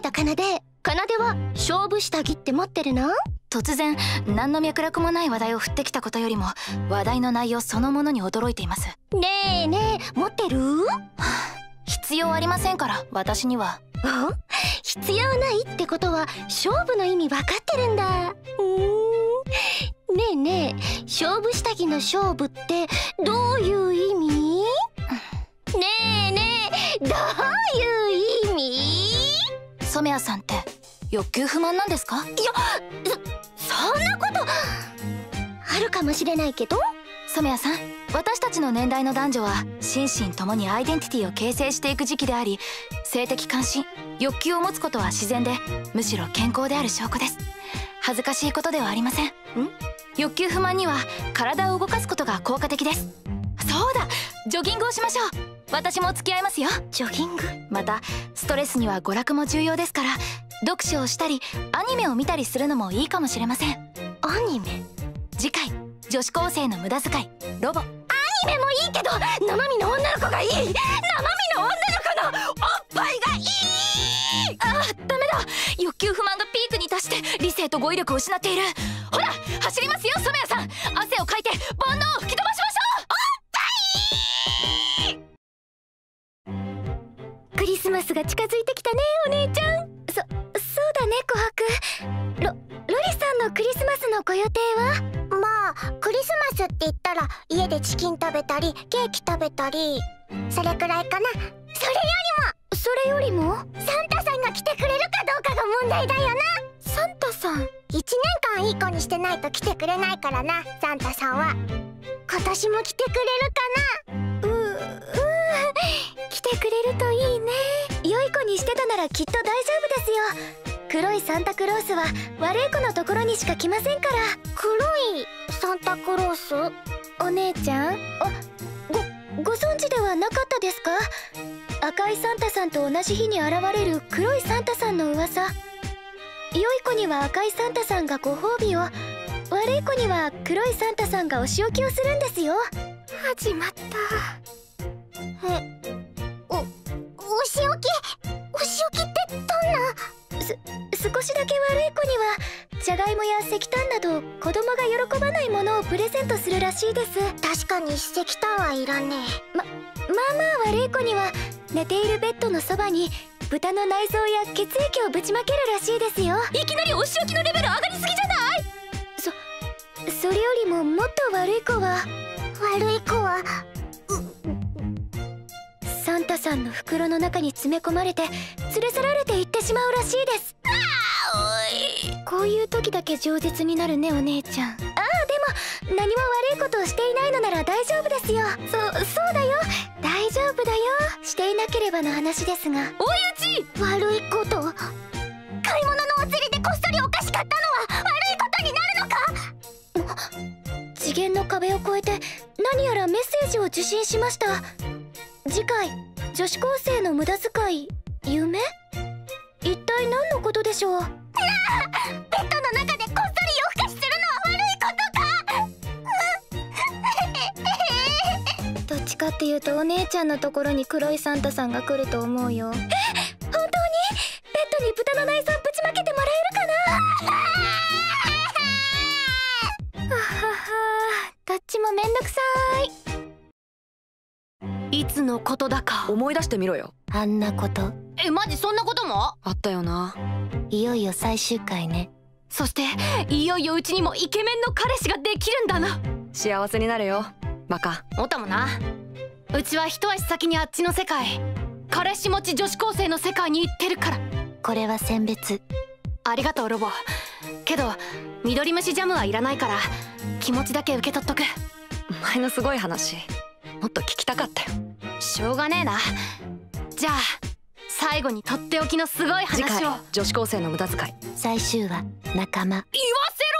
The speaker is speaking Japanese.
けど、奏は勝負下着って持ってるの？ 突然何の脈絡もない話題を振ってきたことよりも、話題の内容そのものに驚いています。 ねえねえ、持ってる？ 必要ありませんから、私には。 必要ないってことは勝負の意味分かってるんだ。ねえねえ、勝負下着の勝負ってどういう意味？ねえねえ、どういう意味？ 染谷さんって欲求不満なんですか？ いや、そんなことあるかもしれないけど。 染谷さん、私たちの年代の男女は心身ともにアイデンティティを形成していく時期であり、性的関心、欲求を持つことは自然で、むしろ健康である証拠です。恥ずかしいことではありません。欲求不満には体を動かすことが効果的です。そうだ、ジョギングをしましょう。私も付き合いますよ。 ジョギング？ またストレスには娯楽も重要ですから、読書をしたりアニメを見たりするのもいいかもしれません。 アニメ？ 次回、女子高生の無駄遣い、ロボ。アニメもいいけど、生身の女の子がいい。生身の女の子のおっぱいがいい。 ダメだ、欲求不満がピークに達して理性と語彙力を失っている。ほら走りますよ、染谷さん。汗をかいて煩悩を吹き飛ばしましょう。おっぱい！クリスマスが近づいてきたね、お姉ちゃん。そうだね、琥珀。ロリさんのクリスマスのご予定は？まあ、クリスマスって言ったら家でチキン食べたりケーキ食べたり、それくらいかな。それよりもサンタさんが来てくれるかどうかが問題だよな。サンタさん、1年間いい子にしてないと来てくれないからな、サンタさんは。今年も来てくれるかな？来てくれるといいね。良い子にしてたならきっと大丈夫ですよ。黒いサンタクロースは悪い子のところにしか来ませんから。黒いサンタクロース？お姉ちゃん、ご存知ではなかったですか？赤いサンタさんと同じ日に現れる黒いサンタさんの噂。良い子には赤いサンタさんがご褒美を、悪い子には黒いサンタさんがお仕置きをするんですよ。始まった。お仕置きってどんな？少しだけ悪い子にはじゃがいもや石炭など子供が喜ばないものをプレゼントするらしいです。確かに石炭はいらねえ。まあ悪い子には寝ているベッドのそばに豚の内臓や血液をぶちまけるらしいですよ。いきなりお仕置きのレベル上がりすぎじゃない？それよりももっと悪い子はサンタさんの袋の中に詰め込まれて連れ去られていってしまうらしいです。こういう時だけ饒舌になるね、お姉ちゃん。でも何も悪いことをしていないのなら大丈夫ですよ。そうだよ、大丈夫だよ。していなければの話ですが。おい、うち悪いこと？買い物のお釣りでこっそりお菓子買ったのは悪いことになるのか？次元の壁を越えて何やらメッセージを受信しました。次回、女子高生の無駄遣い、夢？一体何のことでしょう？ベッドの中でこっそり夜更かしするのは悪いことか？どっちかっていうとお姉ちゃんのところに黒いサンタさんが来ると思うよ。本当に？ベッドに豚の内臓ぶちまけてもらえるかな？どっちもめんどくさい。いつのことだか思い出してみろよ。 あんなこと。 マジそんなこともあったよな。 いよいよ最終回ね。 そしていよいようちにもイケメンの彼氏ができるんだな。 幸せになれよ、バカ。 おたもな。うちは一足先にあっちの世界、彼氏持ち女子高生の世界に行ってるから。 これは選別。 ありがとうロボ。けど緑虫ジャムはいらないから気持ちだけ受け取っとく。 お前のすごい話もっと聞きたかったよ。 しょうがねえな。じゃあ最後にとっておきのすごい話を。 次回、女子高生の無駄遣い。 最終話、仲間。 言わせ